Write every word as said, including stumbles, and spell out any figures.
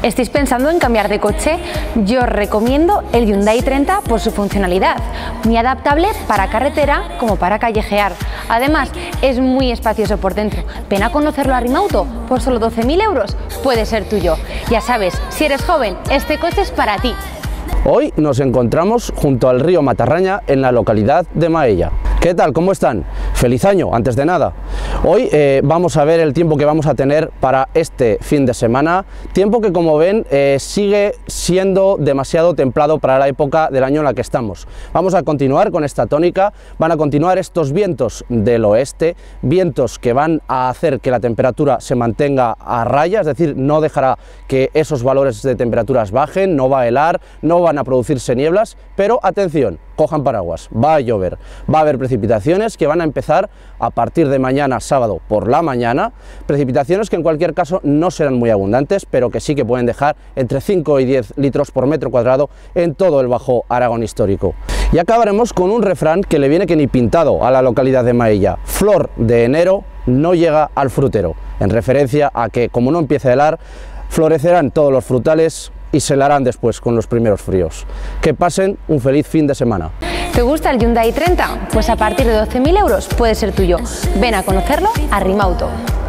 ¿Estáis pensando en cambiar de coche? Yo os recomiendo el Hyundai treinta por su funcionalidad, muy adaptable para carretera como para callejear. Además, es muy espacioso por dentro. Ven a conocerlo a Rimauto, por solo doce mil euros puede ser tuyo. Ya sabes, si eres joven, este coche es para ti. Hoy nos encontramos junto al río Matarraña en la localidad de Maella. ¿Qué tal? ¿Cómo están? ¡Feliz año! Antes de nada, hoy eh, vamos a ver el tiempo que vamos a tener para este fin de semana, tiempo que, como ven, eh, sigue siendo demasiado templado para la época del año en la que estamos. Vamos a continuar con esta tónica, van a continuar estos vientos del oeste, vientos que van a hacer que la temperatura se mantenga a raya, es decir, no dejará que esos valores de temperaturas bajen, no va a helar, no van a producirse nieblas, pero atención, cojan paraguas, va a llover, va a haber precipitaciones que van a empezar a partir de mañana sábado por la mañana, precipitaciones que en cualquier caso no serán muy abundantes, pero que sí que pueden dejar entre cinco y diez litros por metro cuadrado en todo el Bajo Aragón histórico. Y acabaremos con un refrán que le viene que ni pintado a la localidad de Maella: flor de enero no llega al frutero, en referencia a que, como no empieza a helar, florecerán todos los frutales y se helarán después con los primeros fríos. Que pasen un feliz fin de semana. ¿Te gusta el Hyundai treinta? Pues a partir de doce mil euros puede ser tuyo. Ven a conocerlo a Rimauto.